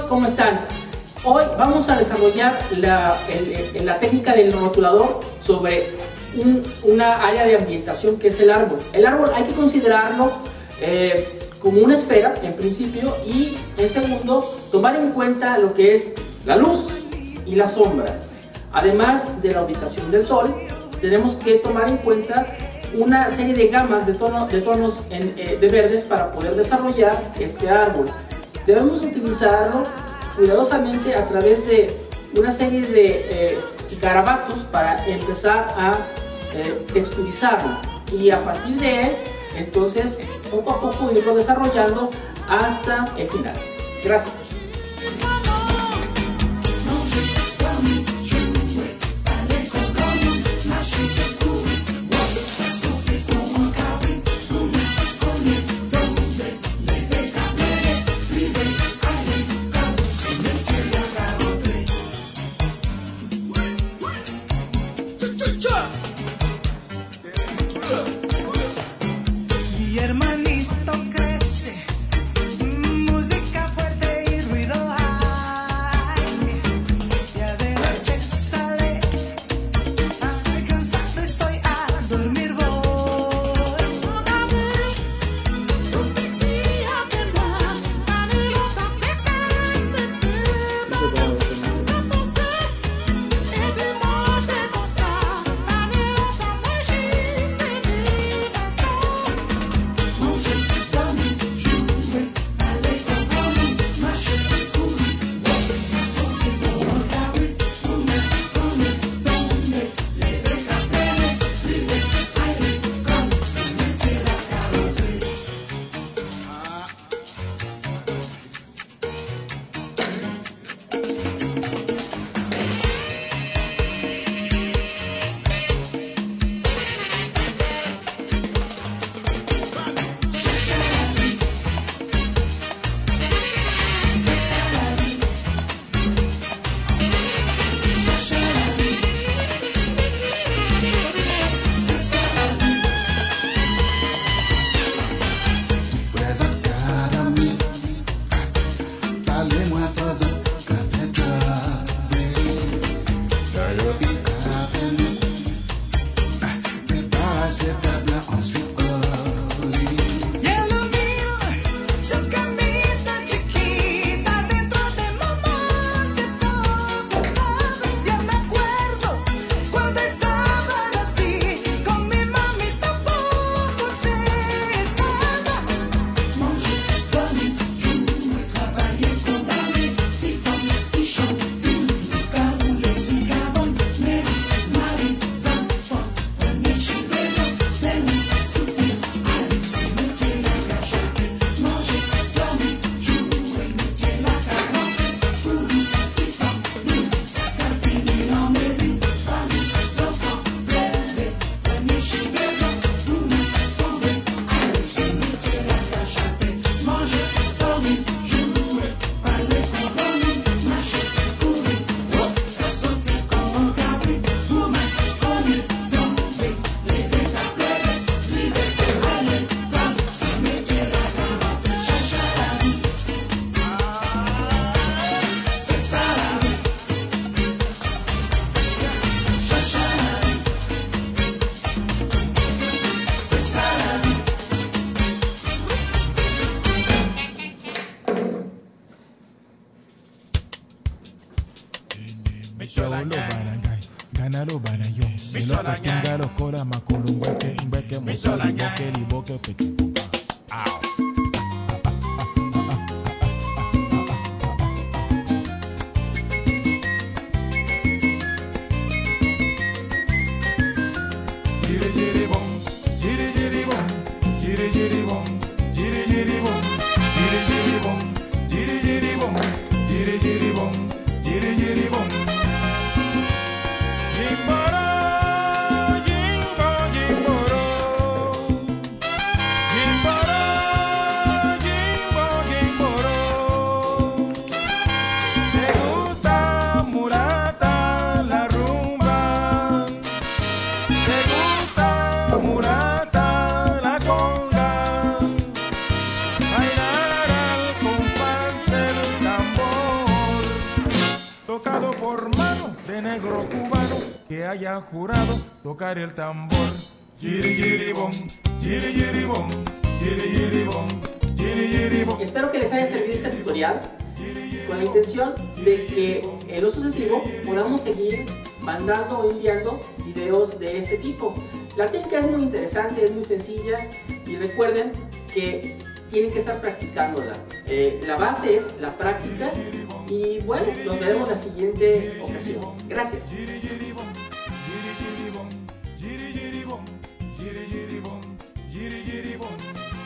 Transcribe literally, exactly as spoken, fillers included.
amigos, ¿cómo están? Hoy vamos a desarrollar la, el, la técnica del rotulador sobre un, una área de ambientación que es el árbol. El árbol hay que considerarlo eh, como una esfera en principio, y en segundo tomar en cuenta lo que es la luz y la sombra. Además de la ubicación del sol, tenemos que tomar en cuenta una serie de gamas de, tono, de tonos en, eh, de verdes para poder desarrollar este árbol. Debemos utilizarlo cuidadosamente a través de una serie de eh, garabatos para empezar a eh, texturizarlo, y a partir de él, entonces, poco a poco irlo desarrollando hasta el final. Gracias. Mi hermanito crece, música fuerte y ruido hay. Ya de noche sale, ay, cansado estoy, a dormir voy. Ganado banayo, milo patinga lo kora makulu mbeke mbeke musoli boke li boke peki. Jiri jiri bom, jiri jiri bom, jiri jiri bom, jiri jiri bom, jiri jiri bom, jiri jiri bom, jiri jiri bom, jiri jiri bom. Jimboro, jimbo, jimboro, formado de negro cubano que haya jurado tocar el tambor. Yiri yiri bom, yiri yiri bom, yiri yiri bom, yiri yiri bom. Espero que les haya servido este tutorial con la intención de que en lo sucesivo podamos seguir mandando o enviando videos de este tipo. La técnica es muy interesante, es muy sencilla y recuerden que tienen que estar practicándola. Eh, la base es la práctica y bueno, nos veremos la siguiente ocasión. Gracias. Yiri yiri bom, yiri yiri bom, yiri yiri bom, yiri yiri bom.